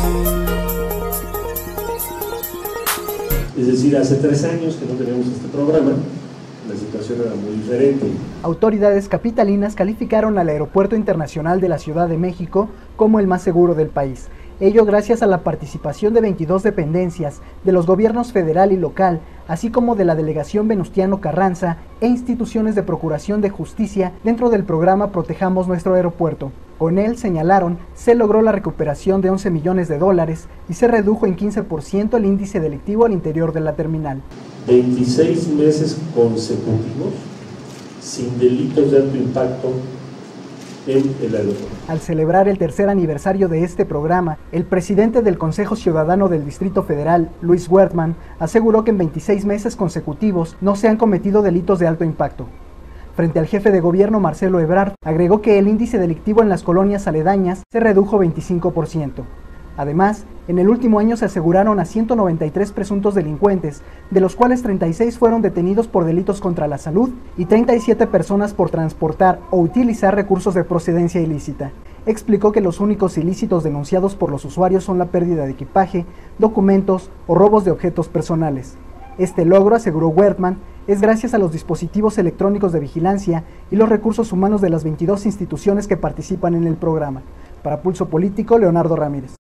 Es decir, hace 3 años que no teníamos este programa, la situación era muy diferente. Autoridades capitalinas calificaron al Aeropuerto Internacional de la Ciudad de México como el más seguro del país. Ello gracias a la participación de 22 dependencias de los gobiernos federal y local, así como de la Delegación Venustiano Carranza e instituciones de procuración de justicia dentro del programa Protejamos Nuestro Aeropuerto. Con él, señalaron, se logró la recuperación de 11 millones de dólares y se redujo en 15% el índice delictivo al interior de la terminal. 26 meses consecutivos sin delitos de alto impacto en el aeropuerto. Al celebrar el tercer aniversario de este programa, el presidente del Consejo Ciudadano del Distrito Federal, Luis Wertmann, aseguró que en 26 meses consecutivos no se han cometido delitos de alto impacto. Frente al jefe de gobierno, Marcelo Ebrard, agregó que el índice delictivo en las colonias aledañas se redujo 25%. Además, en el último año se aseguraron a 193 presuntos delincuentes, de los cuales 36 fueron detenidos por delitos contra la salud y 37 personas por transportar o utilizar recursos de procedencia ilícita. Explicó que los únicos ilícitos denunciados por los usuarios son la pérdida de equipaje, documentos o robos de objetos personales. Este logro, aseguró Wertmann, es gracias a los dispositivos electrónicos de vigilancia y los recursos humanos de las 22 instituciones que participan en el programa. Para Pulso Político, Leonardo Ramírez.